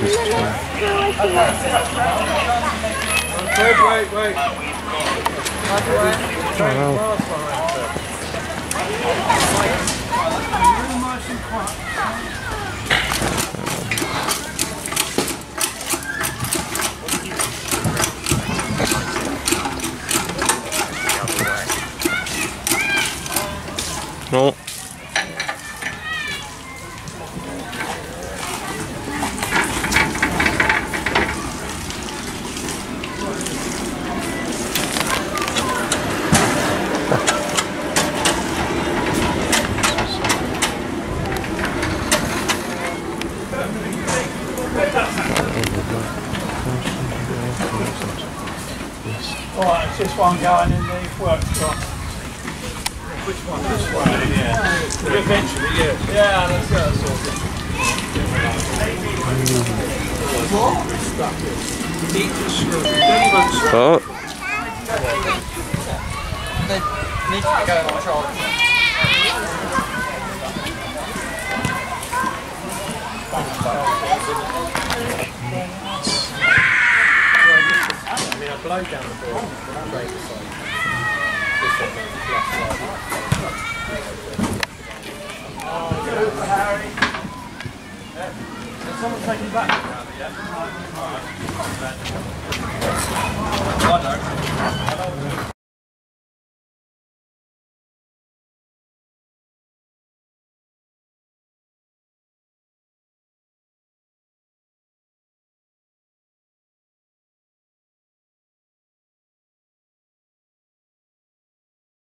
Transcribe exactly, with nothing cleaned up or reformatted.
Wait, wait, wait. No. Alright, it's this one going in the workshop. Which one? This one? Yeah. Eventually, yeah. Yeah, let's get that sorted. Oh. They need to go on trial. I mean, I blow down the door. Harry. Has someone taken back yet? I don't.